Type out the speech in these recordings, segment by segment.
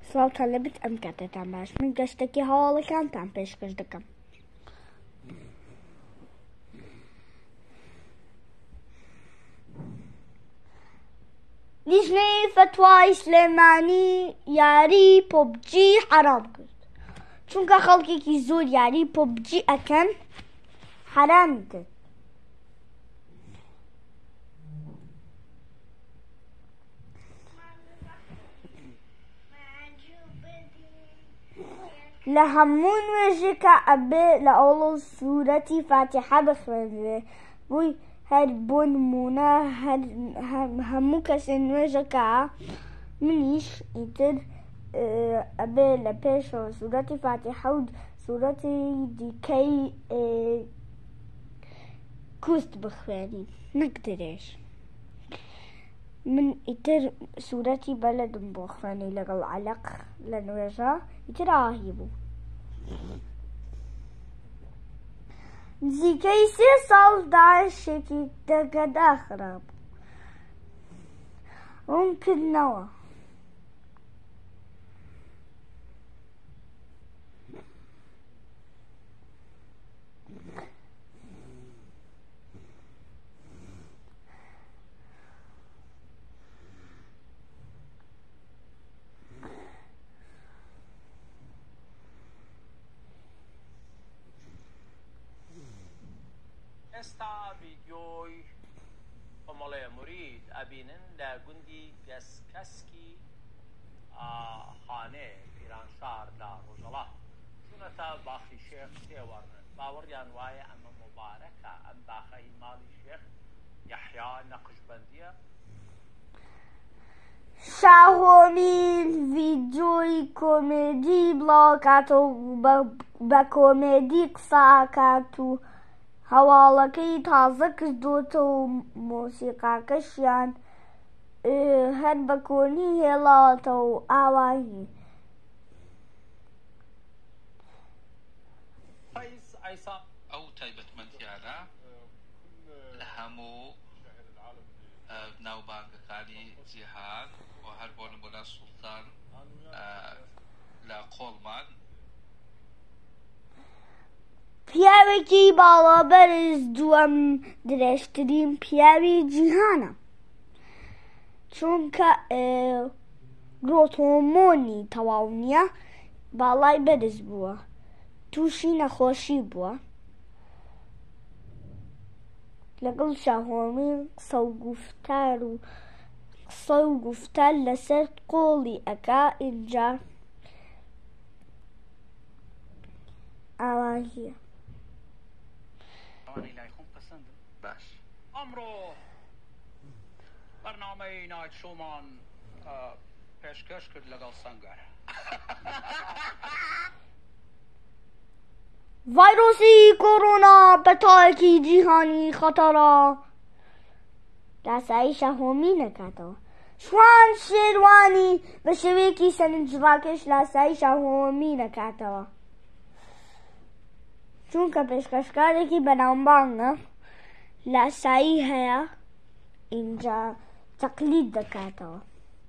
سڵاوتان لەبێت ئەم کاتتان باش من گەشتێکی هەواڵەکانتان پێشکەش دەکەم. لیژنەی فتوای سلێمانی یاری پۆبجی حرام کرد چونکە خەڵکێکی زۆر یاری پۆبجی ئەکەن حرامی کرد. لە هەموو نوێژێکە ئەبێ لە ئەوڵ سوورەتی فاتحە بخوێنرێ بووی هەر بۆ نمونە هەموو کەسێ نوێژەکە منیش ئیتر ئەبێ لە پێشەوە سوورەتی فاتحە و سوورەتی دیکەی کوست بخوێنین نەک درێژ. من ئیتر سوورەتی بەلەدم بۆ خوێنی لەگەڵ عەلەق لە نوێژە ئیتر ئاهی بوو. نزیکەی 3 ساڵ داعشێکی دەگەدا خراب ڕوون کردنەوە. ئێستا ڤیدیۆی کۆمەڵەیە مورید ئەبینن لە گوندی گەسکەسکی خانێ پیرانشار لە ڕۆژەڵات چونەتە باخی شێخ تێوەڕن باوەڕیان وایە ئەمە مۆبارەکە ئەم باخەی ماڵی شێخ یەحیا نەقشبەندیە. شاهۆمین ڤیدیۆی کۆمێدی بڵاوکاتەوە بە کۆمێدی قسەکات و هەواڵەکەی تازە کردوتەوە و مۆسیقاکەشیان هەر بە کۆنی هێڵاوەتەوە و ئاوایی. ئەو تایبەتمەندیانە لە هەموو ناوبانگەکانی جیهان و هەر بۆ نمونە سوڵتان لە قۆڵمان پیاوێکی باڵابەرز دووەم درێژترین پیاوی جیهانە چونکە گرۆتۆمۆنی تەواو نییە باڵای بەرز بووە تووشی نەخۆشی بووە لەگەڵ شاهۆمین قسە و گوفتار لەسەر قۆڵی ئەکا ئینجا ئاواهیە. باش ئەمڕۆ بەرنامەی نایت شۆمان پێشکەش کرد لەگەڵ سەنگەر. ڤایرۆسی کۆڕۆنا بەتایەکی جیهانی خەتەرە لاسایی شاهۆمی نەکاتەوە. شوان شێروانی بە شێوەیەکی سەرنجڕاکێش لاسایی شاهۆمی نەکاتەوە چونکە پێشکەشکارێکی بەناوبانگە لاسایی هەیە ئینجا تەقلید دەکاتەوە.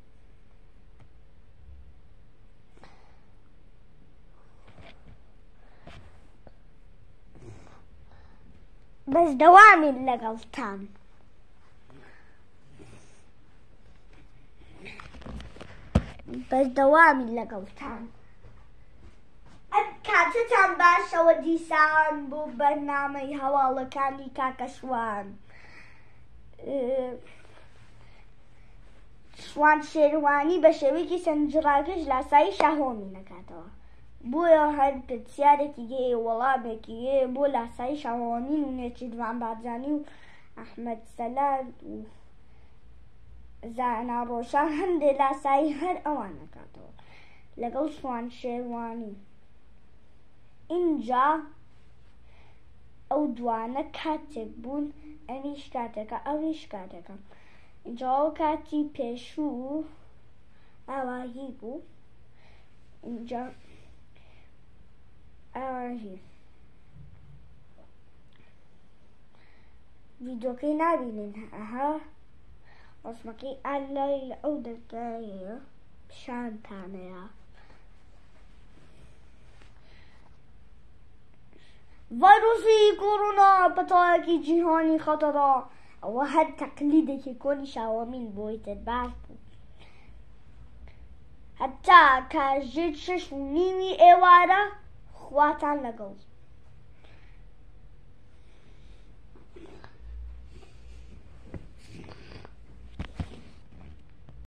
بەس دەوامین لەگەڵتان. ئەم کاتتان باشەوە دیسان بۆ بەرنامەی هەواڵەکانی کاکەشوان. شوان شێروانی بە شێوەیەکی سەرنجڕاکێش لاسایی شاهۆمی نەکاتەوە بۆیە هەر پرسیارێکی هەیە وەڵامێکی هەیە بۆ لاسایی شاهۆمی و نێچیروان بارزانی و ئەحمەد سەلار و زانا ڕۆژان هەندێک لاسایی هەر ئەوان نەکاتەوە لەگەڵ شوان شێروانی. ئینجا ئەو دوانە کاتێک بوون ئەمیش کاتێکە ئەویش کاتێکە اینجا کاتی پێشوو ئاواهی بوو اینجا ئاواهی ڤیدیۆکەی نابینین ئەها ڕسمەکەی ئالای لە ئەو دەرگایەیە پیشانتانەیە ڤایرۆسی کۆڕۆنا بەتەواوی جیهانی خەتەرا ئەوە هەر تەقلیدێکی کۆنی شاوەمین بۆی تر باش بوو هەتا کاتژێر 6:30 ئێوارە خواتان لەگەڵ.